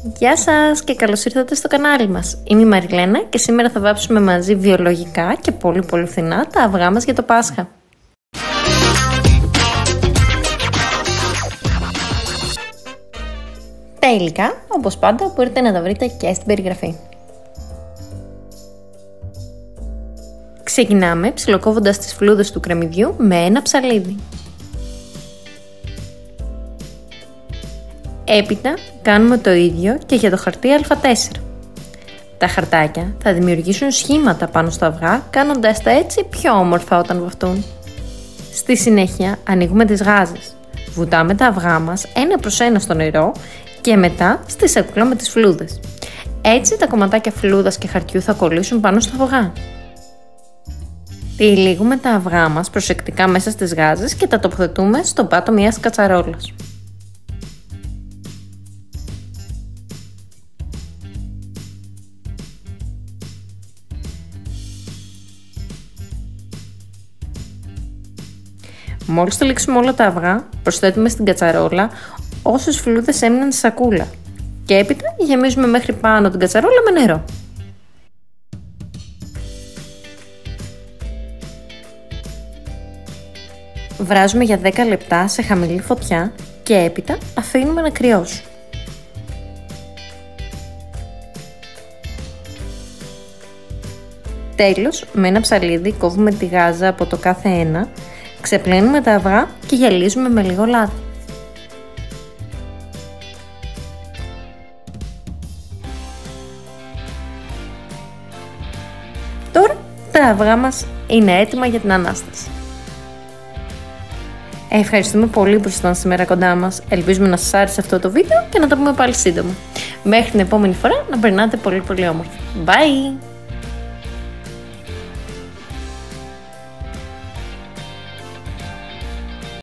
Γεια σας και καλώς ήρθατε στο κανάλι μας. Είμαι η Μαριλένα και σήμερα θα βάψουμε μαζί βιολογικά και πολύ φθηνά τα αυγά μας για το Πάσχα. Τα υλικά, όπως πάντα, μπορείτε να τα βρείτε και στην περιγραφή. Ξεκινάμε ψιλοκόβοντας τις φλούδες του κρεμμυδιού με ένα ψαλίδι. Έπειτα κάνουμε το ίδιο και για το χαρτί Α4. Τα χαρτάκια θα δημιουργήσουν σχήματα πάνω στα αυγά, κάνοντας τα έτσι πιο όμορφα όταν βαφτούν. Στη συνέχεια ανοίγουμε τις γάζες. Βουτάμε τα αυγά μας ένα προς ένα στο νερό και μετά στη σακούλα με τις φλούδες. Έτσι τα κομματάκια φλούδας και χαρτιού θα κολλήσουν πάνω στα αυγά. Τυλίγουμε τα αυγά μας προσεκτικά μέσα στις γάζες και τα τοποθετούμε στο πάτο μιας κατσαρόλας. Μόλις τυλίξουμε όλα τα αυγά, προσθέτουμε στην κατσαρόλα όσες φλούδες έμειναν στη σακούλα και έπειτα γεμίζουμε μέχρι πάνω την κατσαρόλα με νερό. Βράζουμε για 10 λεπτά σε χαμηλή φωτιά και έπειτα αφήνουμε να κρυώσουν. Τέλος, με ένα ψαλίδι κόβουμε τη γάζα από το κάθε ένα, ξεπλένουμε τα αυγά και γυαλίζουμε με λίγο λάδι. Τώρα τα αυγά μας είναι έτοιμα για την Ανάσταση. Ευχαριστούμε πολύ που ήσασταν σήμερα κοντά μας. Ελπίζουμε να σας άρεσε αυτό το βίντεο και να τα πούμε πάλι σύντομα. Μέχρι την επόμενη φορά να περνάτε πολύ όμορφα. Bye!